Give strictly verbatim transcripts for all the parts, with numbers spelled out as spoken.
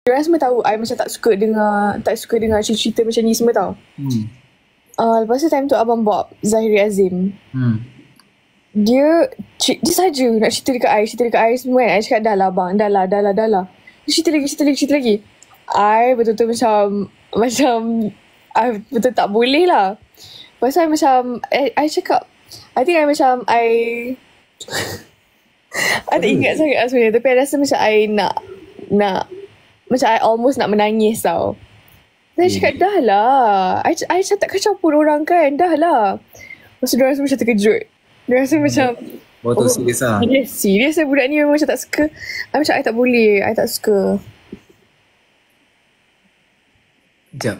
Diorang semua tahu I macam tak suka dengar Tak suka dengar cerita macam ni semua tau. hmm. uh, Lepas tu time tu Abang Bob Zahiri Azim, hmm. Dia Dia saja nak cerita dekat I Cerita dekat I semua kan. I cakap dah lah bang, dah lah, dah lah, dah lah. Dia cerita lagi, cerita lagi, cerita lagi. I betul-betul macam Macam I betul tak boleh lah. Lepas tu I macam I, I cakap I think I macam I I tak ingat sangat lah sebenarnya. Tapi I rasa macam I nak Nak Macam I almost nak menangis tau. Saya hmm. cakap dah lah, I, I macam tak kacau pun orang kan. Dah lah. Lepas tu diorang semua macam terkejut. Diorang rasa hmm. macam oh tu serius lah. Serius, serius lah budak ni memang macam tak suka. I macam I tak boleh, I tak suka. Sekejap.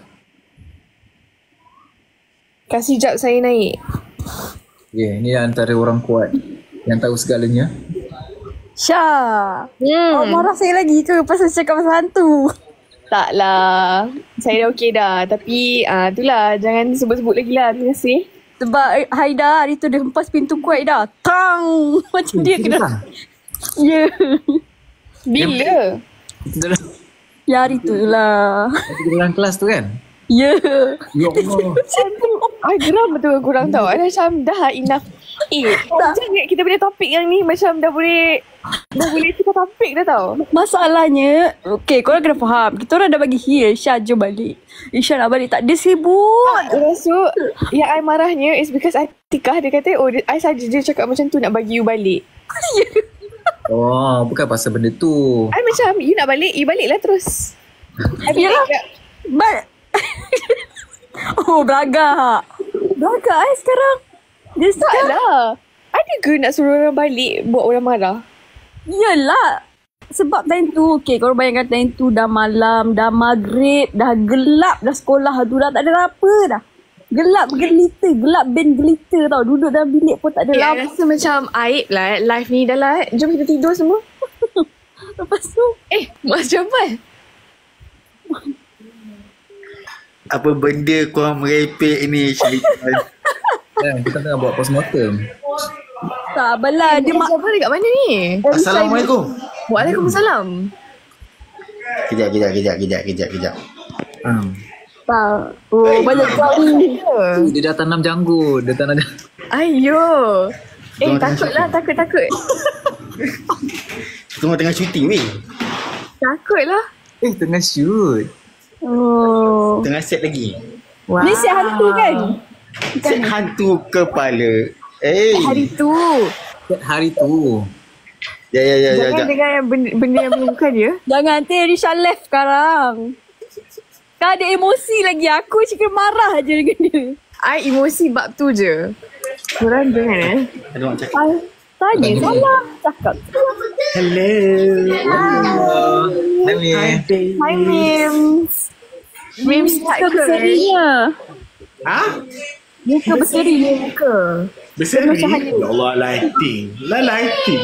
Kasih jap saya naik. Ya, yeah, ni antara orang kuat yang tahu segalanya. Syah, hmm. awak marah saya lagi ke pasal cakap pasal hantu? Tak lah, saya dah okey dah. Tapi uh, itulah, jangan sebut-sebut lagi lah. Terima kasih. Sebab Haida hari tu dia hempas pintu kuat dah. Tang! Macam hmm, dia kena. Ya. Bila? Itu dalam. Ya hari tu lah. Itu dalam kelas tu kan? Ya. Ya Allah. I geram betul korang tahu. I macam dah enough. Eh, jangan kita punya topik yang ni macam dah boleh dah boleh kita topik dah tau. Masalahnya, okay, korang kena faham. Kita orang dah bagi heal. Syah, jom balik. Isha nak balik. Tak, dia sibuk. Lepas tu, yang I marahnya is because Atikah dia kata, oh, I saja dia cakap macam tu nak bagi you balik. Oh, bukan pasal benda tu. I macam, you nak balik, you balik lah terus. I Yalah. But oh, belagak. Belagak eh sekarang. Dia tak lah. Ada ke nak suruh orang balik buat orang marah? Yelah. Sebab time tu, okay, korang bayangkan time tu dah malam, dah maghrib, dah gelap dah sekolah tu, dah tak ada apa dah. Gelap gelita, gelap band gelita tau. Duduk dalam bilik pun tak ada yeah, lampu. Rasa macam aib lah live ni dah lah. Jom kita tidur semua. Lepas tu, eh, macam apa? Apa benda korang merepek ni, Syaitan? Ya, kita tengah buat postmortem. tak apalah. Dia mak Siapa dekat mana ni? Assalamualaikum. Waalaikumsalam. Kejap, kejap, kejap, kejap, kejap, kejap. Hmm. tak. Oh, banyak kali. Dia dah tanam janggut. Dia tanam janggut. Ayo. Eh, takutlah, takut, takut. Semua tengah syuting weh. Takutlah. Eh, tengah shoot. Oh. Tengah set lagi. Wow. Ni siap hantu kan? Set hantu kepala. Eh. Hari tu. Hari tu. Ya, ya, ya, ya. Jangan dengar yang benda, benda yang bukan dia. Jangan, nanti Risha left sekarang. Kan ada emosi lagi. Aku cakap marah je dengan dia. I emosi bab tu je. Korang jangan eh. Ada orang cakap. Ay, tanya salah. Cakap. Hello. Hai, Mim. Hi, Mims. Mims tak Muka ke? berserinya. Ha? Muka berseri. Muka. Berseri? Ya Allah, lighting. Lah lighting.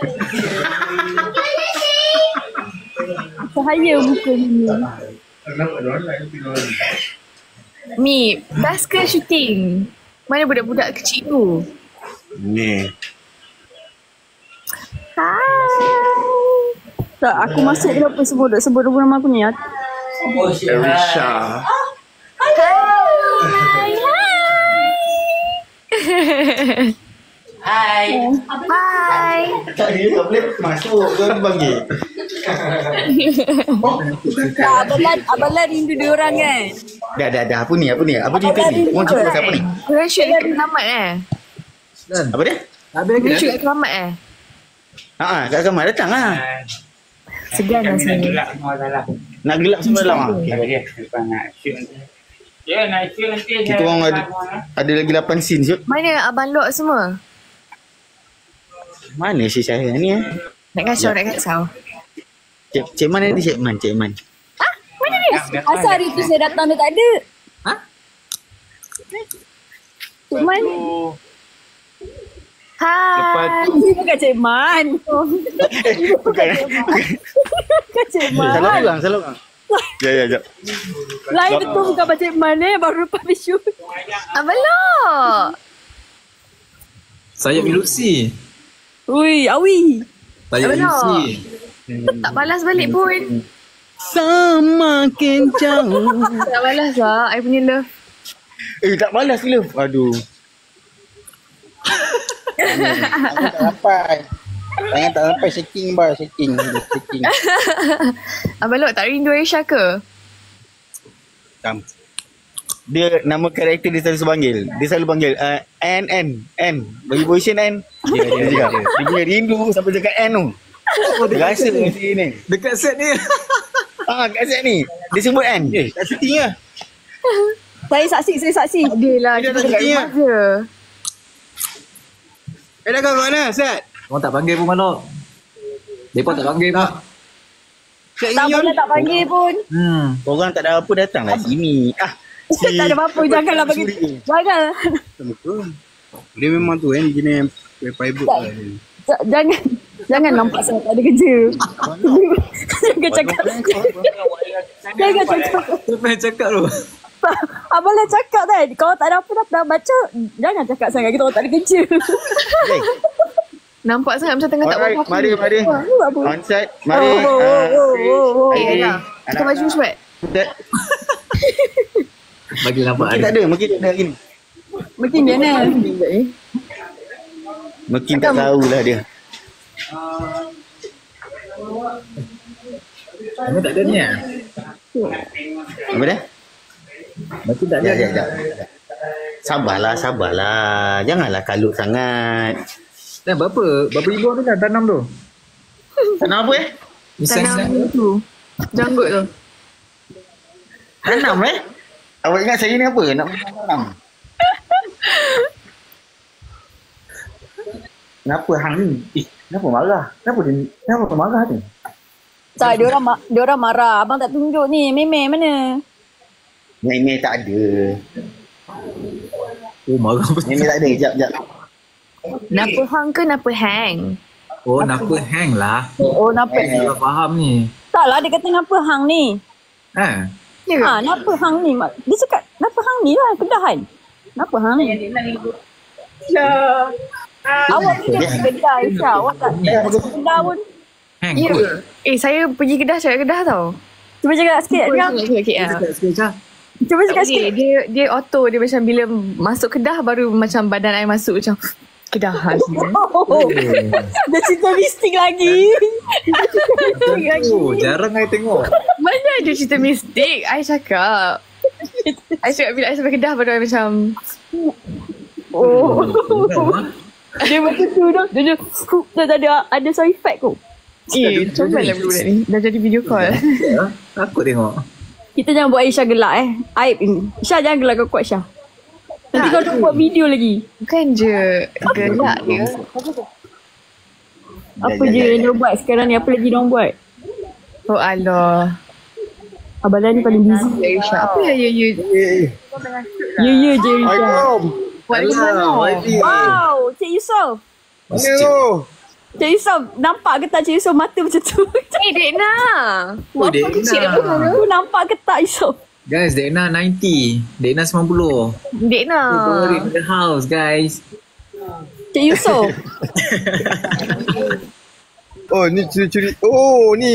Cahaya muka ni. Mi, best ke shooting? Mana budak-budak kecil tu? Ni. Hai. Tak, aku masuk kenapa sebut sebut nama aku ni. Risha. Hai. Hai. Hai. Tak dia tak boleh masuk. Kau panggil. Abang Lan, Abang Lan rindu dia orang kan? Dah, dah, dah. Apa ni? Apa ni? Apa cerita ni? Orang cerita pasal apa ni? Korang shoot dekat kelamat eh? Apa dia? Habis lagi Korang dah. shoot dekat kelamat eh? Haa, kat kamar datang lah. Segan lah sini. Nak gelap semua dalam lah. Ya, nak shoot nanti. Kita orang ada, ada lagi lapan scene shoot. Mana Abang Lok semua? Mana si saya ni eh? Nak kacau, nak kacau. Cik, Cik Man ada Cik Man, Cik Man. Mana dia? Asal hari tu saya datang dia tak ada. Ha? Cik Man. Hai. Ini bukan Cik Man. Bukan eh? Bukan Cik Man. Salah orang, salah orang. Ya, ya, ya. Lain betul bukan Abang Cik Man eh. Baru lepas habis shoot. Abang Lok. Saya Milusi. Ui, awi. Saya Abang Milusi. Tak balas balik pun. Semakin jauh. Tak balas lah. I punya love. Eh, tak balas ke love? Aduh. Tangan tak sampai. Tangan tak sampai. Shaking bar. Shaking. Shaking. Abang Lok tak rindu Aisyah ke? Tam. Dia nama karakter dia selalu panggil. Dia selalu panggil uh, N N N. Bagi position N. Dia dia dia. Dia punya rindu sampai dekat N tu. Oh, dia rasa macam ni. Dekat set ni. Ah, kat set ni. Dia sebut N. Eh, tak syuting lah. Saya saksi, saya saksi. Dia lah. Dia Kita tak dekat syuting rumah je. Eh, dah kau kat mana, Set? Orang tak panggil pun Malok. Mereka tak panggil pak. Set Tak Inyon. boleh tak panggil pun. Hmm. Korang tak ada apa datanglah sini. Ah. Si Tak ada apa-apa. Janganlah bagi. Suri. Jangan. Betul. Dia memang tu kan jenis fiber lah dia. J- Jangan. Jangan nampak saya tak ada kerja. Jangan cakap. Jangan cakap. Siapa yang cakap tu? Abang lah cakap kan. Kalau tak ada apa dah, dah baca. Jangan cakap sangat. Kita orang tak ada kerja. Okay. Nampak sangat macam tengah tak Alright, buat apa-apa. mari, mari. Wah, ni apa? Onside, mari. Oh, oh, Ah, oh, oh, oh. Eh, Ayah. Kita maju cepat. Set. Bagi nampak Mungkin tak ada. ada, mungkin tak ada gini. Mungkin dia ni. Mungkin tak tahulah dia. Ini tak ada ni ah. Apa dah? Mungkin tak ada. Ya, ya, ya. Sabarlah, sabarlah. Janganlah kalut sangat. Dan berapa? Berapa ribu tu kan tanam tu? Tanam apa eh? Tanam tu. Janggut tu. Tanam eh? Awak ingat saya ni apa? Nak tanam? Kenapa hang ni? Eh, kenapa marah? Kenapa dia kenapa marah tu? Tak, dia orang ma- dia orang marah. Abang tak tunjuk ni. Meme mana? Meme tak ada. Oh marah betul. Meme tak ada. Jap, jap. Napa hang ke napa hang? Oh napa hang lah. Oh, nampak. Saya faham ni. Tak lah, dia kata kenapa hang ni. Ha? Ya ke? Ha, kenapa hang ni? Mak- Dia cakap, kenapa hang ni lah, kedahan. Kenapa hang ni? Awak pergi ke Kedah, Aisyah. Awak tak pergi Kedah pun. Hang Ya kot. ke? Eh, saya pergi Kedah, cakap Kedah tau. Cuba cakap sikit. Cuba Dia. cakap sikit ah. Cakap sikit Syah. Cuba Tak cakap boleh. sikit. Dia dia auto dia macam bila masuk Kedah baru macam badan I masuk macam Kedah. Oh, dia cerita mistik lagi. Oh, jarang I tengok. Mana ada cerita mistik? I cakap. I cakap bila I sampai Kedah baru I macam Oh. Jarang, ah. Dia macam tu dah. Dia dia dia tak ada ada sound effect tu. eh, cobalah budak ni. Dah jadi video call. Ya, takut tengok. Kita jangan buat Aisyah gelak eh. Aib ini. Syah jangan gelak kau kuat Syah. Nanti kau dah buat video lagi. Bukan je gelak dia. Apa Ya, je ya, ya. yang dia buat sekarang ni? Apa lagi dia orang buat? Oh Allah. Abang Lan ni paling busy. Aisyah. Apa ya ya ya? Ya ya je Aisyah. Assalamualaikum. Waalaikumsalam. Wow, Cik Yusof. Hello. Cik Yusof, nampak ke tak Cik Yusof mata macam tu? Eh, Dekna. Oh, Apa kecil Dekna. apa? Aku nampak ke tak Yusof? Guys, Dekna sembilan puluh. Dekna sembilan puluh. Dekna. Power in the house, guys. Cik Yusof. Oh ni curi-curi. Oh ni.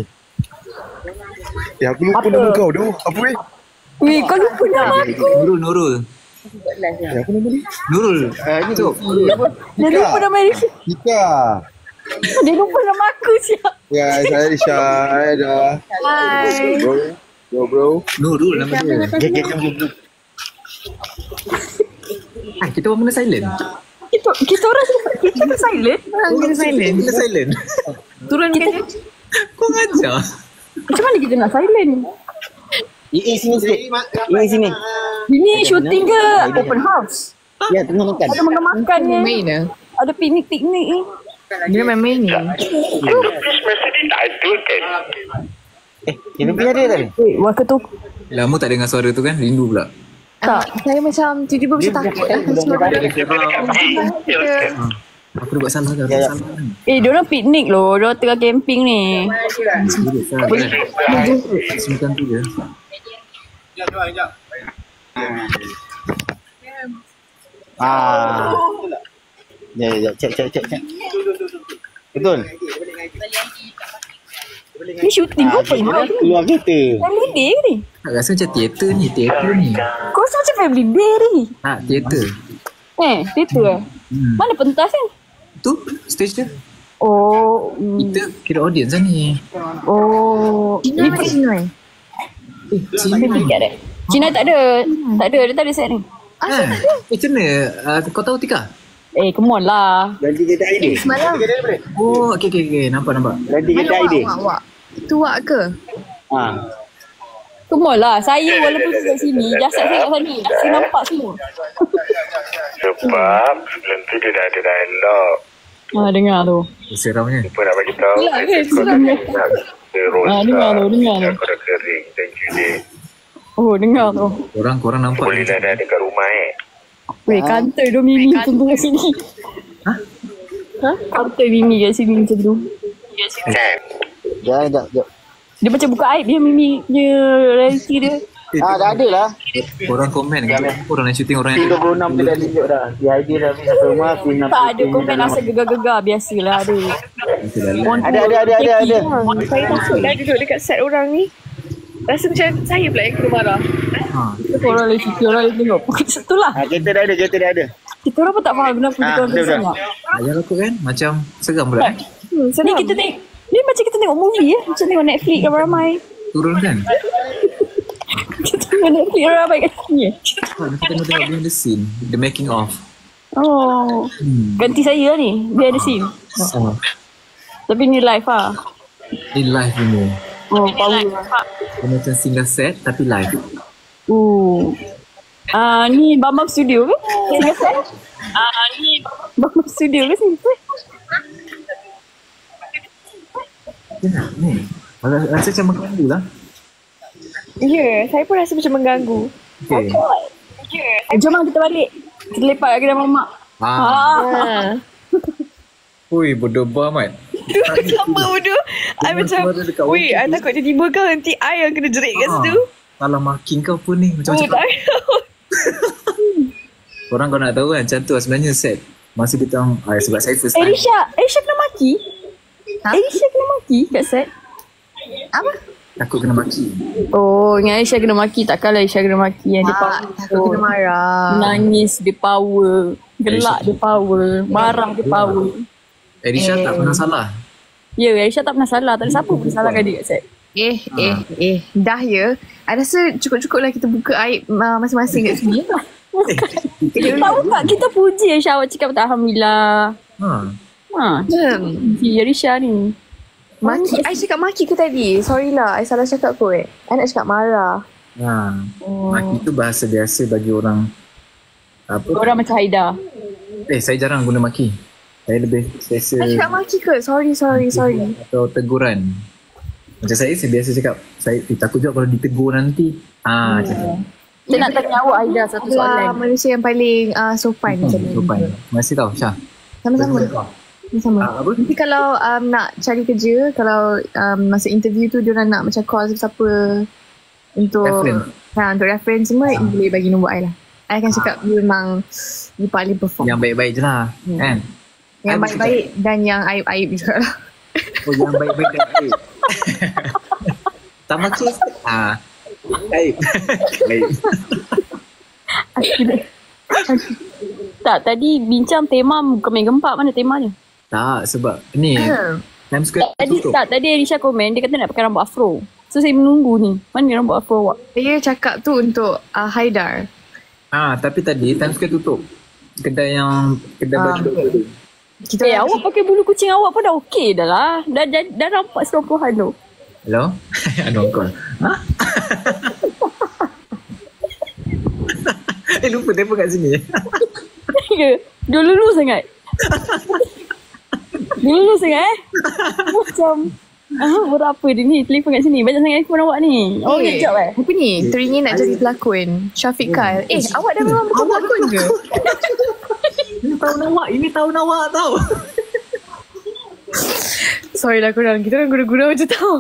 Ya aku lupa Apa? nama kau tu. Apa eh? Weh, kau lupa nama aku. Nurul, Nurul. Ya aku nama ni. Nurul. Ah, ni tu. Dia lupa nama dia. Ika. Dia lupa nama aku siap. Ya saya Syah dah. Hai. Bro. Bro bro. Nurul nama dia. Dia dia jom jom. Ah, kita orang kena silent. Kita, kita orang kita kena silent. Orang kena silent. Kena silent. Turun ke je? Kau ngajar. Macam mana kita nak silent? Eh, eh sini sikit. Eh sini. Ini syuting ke open house? Ya, tengah makan. Ada makan-makan ni. Main lah. Ada piknik-piknik ni. Dia main-main ni. Eh, ini punya dia tadi. Wait, waktu tu Lama tak dengar suara tu kan? Rindu pula. Tak. Saya macam tiba-tiba macam takut lah. Aku dah buat salah dah. Ya, ya. Salah. eh, diorang piknik loh. Diorang tengah camping ni. Sendiri, salah. Sembilan tu je. Ah. Ya, ya, cek, cek, cek, cek. Betul. Ni syuting kau apa ni? Keluar kereta. Family day ke ni? Tak rasa macam teater ni, teater ni. Kau rasa macam family day ni? Tak, teater. Eh, teater eh? Hmm. Mana pentas kan? Tu, stage dia. Oh, mm, Kita kira audience lah ni. oh. Cina macam Cina eh? Eh, sini ni. Tak ada. Cina tak ada. Tak ada, dia tak ada set ni. Ah, eh, macam mana? Uh, kau tahu Tika? Eh, come on lah. Ganti kereta air dia. Semalam. Oh, okey, okey, okey. Nampak, nampak. Ganti kereta air Mana dia. wak, wak, wak? Tu wak ke? Ha. Come on lah. Saya walaupun kat sini, jasad saya kat sana. Saya nampak semua. Sebab sebelum tu dia dah ada dialog. Ah, dengar tu. Seramnya. Apa nak bagi tahu? Gelak ke? Kau Seram ke? nak terus. Ah, dengar tu, dengar tu. Kau dah kering. Thank you, Dik. Oh, dengar tu. Korang, korang nampak. Boleh dah dah dekat rumah eh. Weh, kantoi tu Mimi macam tu kat sini. Hah? Ha? Kantoi Mimi kat sini macam tu. Kan? Jangan, sekejap, sekejap. Dia macam buka aib dia Mimi punya reality dia. Eh, Ah, dah ada lah. korang komen kan? Korang yang shooting orang Pin yang... dua puluh enam tu dah tunjuk dah. Di I D dah pergi sampai rumah. Pin enam Tak ada komen rasa gegar-gegar. Biasalah ada. Ada, ada, ada, ada, ada. Saya takut dah duduk dekat set orang ni. Rasa macam saya pula yang kena marah. Ha. Orang lain cuti, orang lain tengok. Itu lah. Ha, kereta dah ada, kereta dah ada. Kita orang pun tak faham kenapa Ah, kita orang betul, sangat. Ayah aku kan? Macam seram pula. eh? Hmm, Ni senang. kita tengok. Ni macam kita tengok movie ya. Macam tengok Netflix ramai-ramai. Turun kan? Kita tengok Netflix ramai kat sini. eh. Ha, kita tengok tengok behind the scene. The making of. Oh. Hmm. Ganti saya lah ni. Behind the scene. Oh. Tapi ni live lah. Ni live ni. Oh, power lah. Dia macam single set tapi live. Uh. Ah, ni Bambang Studio ke? Single set? Ah, ni Bambang Studio ke single set? Ya, ni. Rasa, rasa macam mengganggu lah. Ya, saya pun rasa macam mengganggu. Okay. Eh, jom lah kita balik. Kita lepak kat kedai mamak. Ah. Ah. Ha. Ui, bodoh amat. Tu sama bodoh. I macam, weh, I takut tiba-tiba kau nanti I yang kena jerit kat situ. Salah marking kau pun ni. Oh, Macam-macam. tak. Korang kau nak tahu kan, macam tu lah sebenarnya set. Masa kita orang, ah, sebab saya first time. Elisha, Elisha kena maki? Ha? Elisha kena maki kat set? Apa? Takut kena maki. Oh, dengan Aisyah kena maki. Takkanlah Aisyah kena maki yang dia Ah, power. takut kena marah. Nangis dia power. Gelak dia power. Marah dia power. Elisha tak pernah salah. Ya, Aisyah tak pernah salah. Tak ada siapa pun salahkan dia kat set. Eh, eh, eh. Dah ya. I rasa cukup-cukup lah kita buka aib uh, masing-masing kat sini. Tahu tak, kita puji Aisyah. Awak cakap tak Alhamdulillah. Ha. Ha, Hmm. puji Aisyah ni. Maki. I cakap maki ke tadi? Sorry lah. I salah cakap kot. I nak cakap marah. Ha. Oh. Maki tu bahasa biasa bagi orang apa? Orang macam Haida. Eh, saya jarang guna maki. Saya lebih biasa I cakap maki ke? Sorry, sorry, sorry. atau teguran. Macam saya, saya biasa cakap, saya eh, takut juga kalau ditegur nanti. Ah, macam tu. Saya nak tanya awak Haida satu Itulah soalan. manusia yang paling uh, sopan macam ni. Sopan. Masih tahu, Syah? Sama-sama. Sama. Ah, apa? Nanti kalau um, nak cari kerja, kalau um, masa interview tu diorang nak macam call siapa untuk Reference. ha, untuk reference semua, you boleh bagi nombor I lah. I akan cakap you memang you paling perform. Yang baik-baik je lah. Hmm. Kan? Yang I baik-baik dan yang aib-aib juga lah. Oh, yang baik-baik dan baik. Tak makin. Ah. Baik. Baik. Tak, tadi bincang tema bukan main gempak. Mana temanya? Tak, sebab ni Times Square Tadi tutup. tak, tadi Elisha komen dia kata nak pakai rambut afro. So saya menunggu ni. Mana rambut afro awak? Saya cakap tu untuk uh, Haidar. Ah, tapi tadi Times Square tutup. Kedai yang kedai Ah. baju tu. Kita Eh, awak pakai bulu kucing awak pun dah okey dah lah. Dah, dah, dah nampak sembilan puluhan tu. Hello? Ada call. Ha? eh, lupa telefon kat sini. Ya, dia lulu sangat. Dia lulu sangat eh. Macam, ah, berapa dia ni? Telefon kat sini. Banyak sangat iPhone awak ni. Awak Eh, kejap eh. apa ni? Teringin nak jadi pelakon. Syafiq Kyle. Eh, awak dah memang betul pelakon ke? Ini tahun awak, ini tahun awak tau. Sorry lah korang. Kita orang guna-guna macam tu.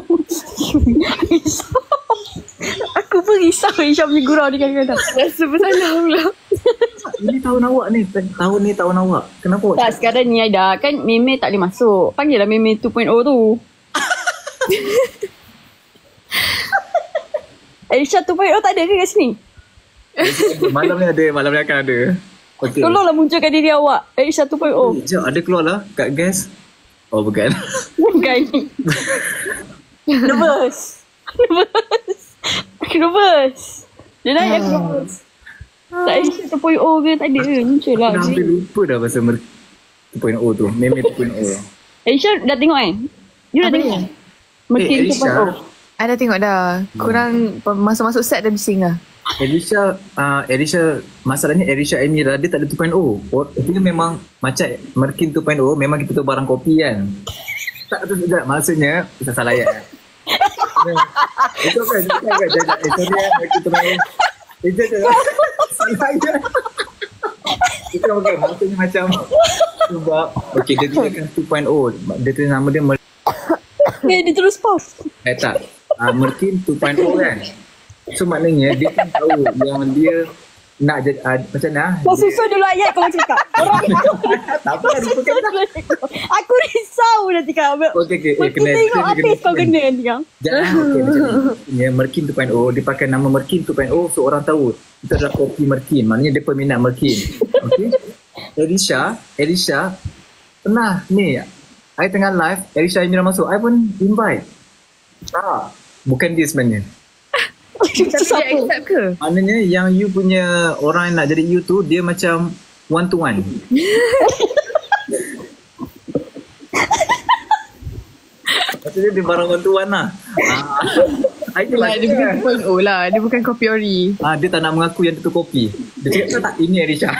Aku pun risau Isha punya gurau ni kadang-kadang. Rasa bersalah pula. Ini tahun awak ni, tahun ni tahun awak. Kenapa awak? Tak, sekarang ni Aida kan Meme tak boleh masuk. Panggil lah Meme two point oh tu. Aisyah tu point oh tak ada ke kat sini? Malam ni ada, malam ni akan ada. Okay. Tolonglah munculkan diri awak. Aisyah tu point oh. Sekejap, ada keluar lah kat guest. Oh, bukan. Bukan ni. Nervous. Nervous. Aku nervous. Dia naik aku nervous. Tak Aisyah tu point oh ke? Tak ada ke? Muncul lah. Aku hampir lupa dah pasal mer- two point oh tu. Meme two point oh. Aisyah dah tengok kan? You dah Apa tengok? ni? Metin Eh, two point oh. I dah tengok dah. Korang masuk-masuk set dah bising lah. Elisha, uh, Elisha, masalahnya Elisha Amira dia tak ada two point oh. Oh, dia memang macam Merkin two point oh, memang kita tu barang kopi kan. Tak tu juga, maksudnya kita salah ya. Itu kan, itu kan, jajak. Eh, sorry ya, Merkin two point oh. Eh, jajak. Salah ya. Itu bukan, maksudnya macam sebab, okay, dia tuliskan two point oh. Dia tulis nama dia Mer- Eh, dia terus pause. Eh tak, uh, Merkin two point oh kan. So maknanya dia kan tahu yang dia nak jadi uh, macam mana. Kau susun dulu ayat kau cakap. Tak apa, lupakan dah. Aku risau nanti kau. Okey okey, eh, Aku tengok habis kau kena nanti kau. Jangan okey macam ni. Merkin two point oh, dia pakai nama Merkin two point oh so orang tahu itu adalah kopi Merkin. Maknanya dia peminat Merkin. Okey. Elisha, Elisha pernah ni I tengah live, Elisha Amira masuk, I pun invite. Tak, bukan dia sebenarnya. Tapi dia accept ke? Maknanya yang you punya orang yang nak jadi you tu, dia macam one to one. Maksudnya dia barang one to one lah. Ah, itu lah Dia bukan two point oh lah. Dia bukan kopi ori. Ah, dia tak nak mengaku yang itu kopi. Dia cakap tak, ini Elisha.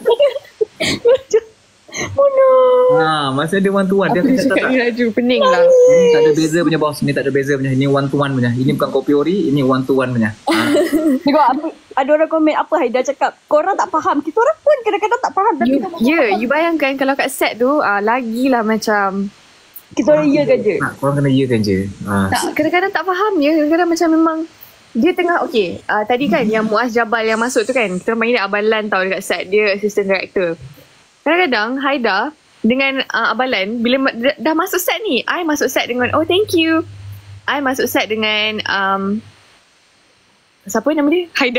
Oh no. Ah, maksudnya dia one to one. Dia Aku akan dia cakap cakap tak, ni Raju. Pening lah. ini tak ada beza punya bos. Ini tak ada beza punya. Ini one to one punya. Ini bukan kopi ori, ini one to one punya. Ah. Tengok apa, ada orang komen apa Haida cakap. Korang tak faham. Kita orang pun kadang-kadang tak faham. Tapi You, kita ya, yeah, you bayangkan kalau kat set tu, uh, lagilah macam Kita orang iya kan je. Ah, korang kena iyakan je. Ah. tak, kadang-kadang tak faham ya. Kadang-kadang macam memang dia tengah, okay, uh, tadi kan yang Muaz Jabal yang masuk tu kan, kita panggil dia Abalan tau dekat set. Dia assistant director. Kadang-kadang Haida dengan uh, Abalan, bila ma- dah, dah masuk set ni, I masuk set dengan, oh thank you. I masuk set dengan, um, siapa nama dia? Haida.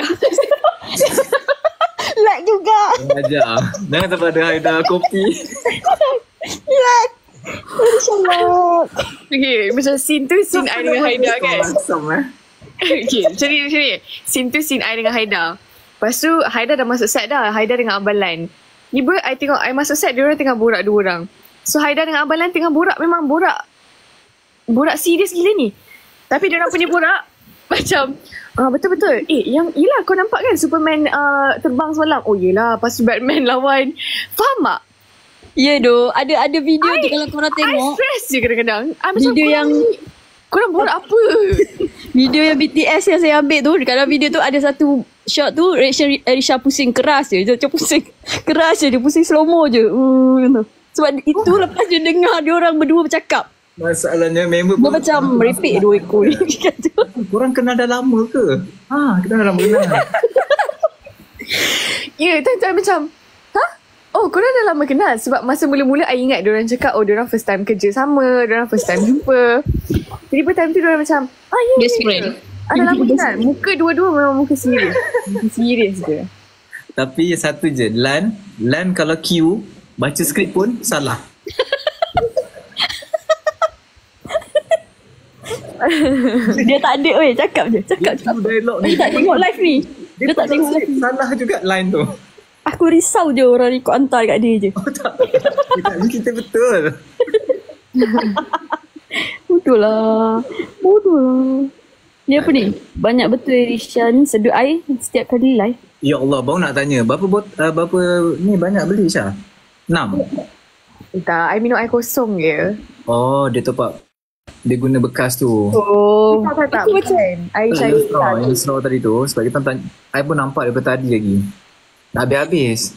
Like juga. Ajar. Jangan sampai ada Haida kopi. Like. InsyaAllah. Okay, macam scene tu, scene I dengan Haida kan. Asam eh. Okay, macam ni, macam ni. Scene tu scene I dengan Haida. Lepas tu Haida dah masuk set dah. Haida dengan Abalan. Tiba I tengok I masuk set, diorang tengah borak dua orang. So Haida dengan Abalan tengah borak, memang borak. Borak serius gila ni. Tapi diorang punya borak macam ah, betul-betul. Eh, yang yelah kau nampak kan Superman uh, terbang semalam. Oh yelah, lepas tu Batman lawan. Faham tak? Ya doh, ada ada video I, tu kalau korang I tengok. stress je kadang-kadang. I macam Video korang yang ni, korang borak apa? Video yang B T S yang saya ambil tu, dalam video tu ada satu shot tu reaction Elisha pusing keras je. Dia macam pusing keras je, dia pusing slow mo je. Uh, sebab itu oh. Lepas dia dengar dia orang berdua bercakap. Masalahnya member Dia macam merepek dua ekor ni. korang kenal dah lama ke? Ha, kita dah lama kenal. Ya, yeah, time-time macam hah? Oh, korang dah lama kenal. Sebab masa mula-mula I ingat diorang cakap, oh diorang first time kerja sama, diorang first time jumpa. Tiba-tiba time tu diorang macam, ah ya, Best ya, friend. Ah, dah lama kenal. Muka dua-dua memang muka serius. Muka serius je. Tapi satu je, Lan, Lan kalau Q baca skrip pun salah. Dia tak ada weh, cakap je, cakap je. Q dialog ni. Dia tak tengok live ni. Dia, dia tak tengok live ni. Salah juga line tu. Aku risau je orang ikut hantar kat dia je. Oh tak. Dia kita betul. Bodoh lah. Bodoh lah. Dia apa ni? Banyak betul Elisha ni sedut air setiap kali live. Ya Allah, baru nak tanya. Berapa bot, uh, berapa ni banyak beli Syah? Enam? Tak, I minum air kosong je. Oh, dia top up. Dia guna bekas tu. Oh. Tak, tak, tak. Aku Bukan. Air Yang cair. straw, yang straw tadi tu. Sebab kita tanya, I pun nampak daripada tadi lagi. Dah habis-habis.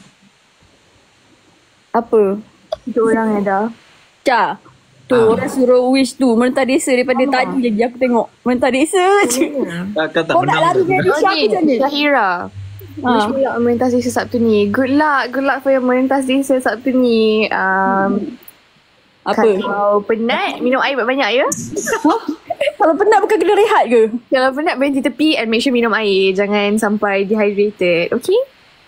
Apa? Itu orang yang dah. Ca. Tu Ah. orang suruh wish tu. Merentah desa daripada Ah. tadi lagi aku tengok. Merentah desa je. Takkan tak Kau nak menang. lari dari Oh Syah ni, macam ni? Syahira. Ha. Wish pula melintas desa Sabtu ni. Good luck. Good luck for your melintas desa Sabtu ni. Um, Apa? Kalau penat, minum air banyak-banyak ya. Kalau penat bukan kena rehat ke? Kalau penat, berhenti tepi and make sure minum air. Jangan sampai dehydrated. Okay?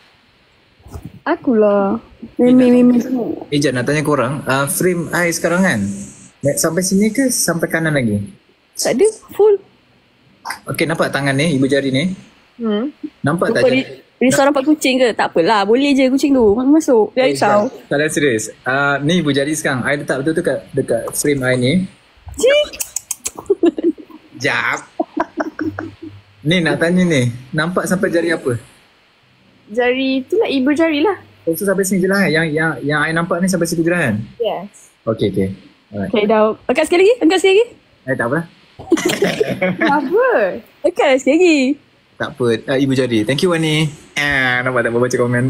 Akulah. Mimi-mimi semua. Eh, Jan, nak tanya korang, uh, frame I sekarang kan? Nak sampai sini ke sampai kanan lagi? Tak ada. Full. Okay, nampak tangan ni, ibu jari ni? Hmm. Nampak tak? Lupa Jan? dia, dia suara nampak kucing ke? Tak apalah. Boleh je kucing tu. Masuk. Jangan Eh, risau. Jan, tak ada serius. Uh, ni ibu jari sekarang. I letak betul-betul kat, dekat frame I ni. Cik. Jap. Ni nak tanya ni. Nampak sampai jari apa? Jari tu lah, ibu jari lah. Oh, so sampai sini je lah. Yang, yang, yang I nampak ni sampai situ je lah kan? Yes. Okay, okay. Alright. Okay, dah. Angkat sekali lagi? Angkat sekali lagi? Eh, tak apa lah. Apa? Angkat sekali lagi. Tak apa. Uh, ibu jari. Thank you, Wani. Eh, nampak tak baca komen?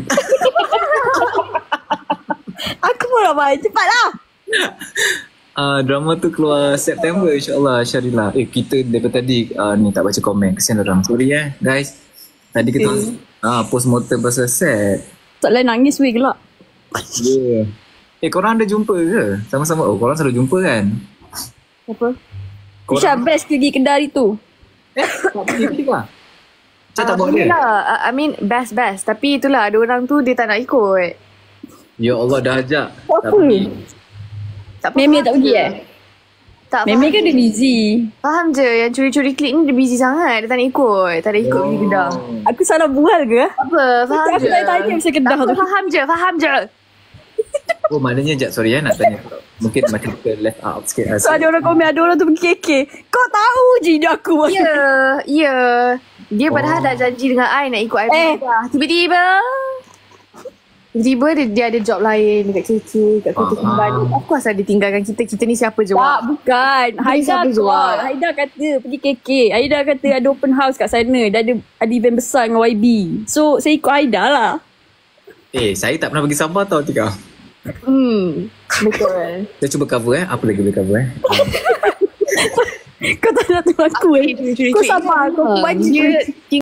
Aku pun nak main. Cepatlah. Uh, drama tu keluar September insyaAllah, Syarila. Eh, kita daripada tadi uh, ni tak baca komen. Kesian orang. Sorry eh, guys. Tadi kita Okay. uh, post-mortem pasal set. Tak lain nangis weh gelap. Yeah. Eh, korang ada jumpa ke? Sama-sama. Oh, korang selalu jumpa kan? Apa? Isha best pergi kedai tu. Eh, tak pergi pergi lah. Macam tak bawa dia? Lah, I mean best-best. Tapi itulah ada orang tu dia tak nak ikut. Ya Allah, dah ajak. Apa? Tak pergi. Tak Meme faham tak pergi je. eh? Tak Meme faham kan dia je. busy. Faham je yang curi-curi klik ni dia busy sangat. Dia tak nak ikut. Tak nak ikut pergi kedah. Aku salah bual ke? Apa? Faham Aku je. tak tanya pasal kedah Tak apa, tu. faham je. Faham je. Oh, maknanya jap, sorry eh nak tanya. Mungkin macam kita left out sikit. So ada orang komen, ada orang tu pergi K K. Kau tahu je dia aku. Ya. Ya. Dia Oh. padahal dah janji dengan I nak ikut I Eh. pergi kedah. Tiba-tiba. Tiba-tiba dia, dia ada job lain dekat K K. Kat Kota Ah. Kinabalu. Of course lah dia tinggalkan kita. Kita ni siapa je. Tak, Wak? bukan. Haida siapa call. jual? Haida kata pergi K K. Haida kata ada open house kat sana. Dah ada, ada event besar dengan Y B. So, saya ikut Haida lah. Eh, saya tak pernah pergi Sabah tau, Tika. Hmm. Betul. Kita cuba cover eh. Apa lagi boleh cover eh? Kau tak nak tahu aku eh. Curi-curi Kau klik. sabar. Kau Ah, bagi dia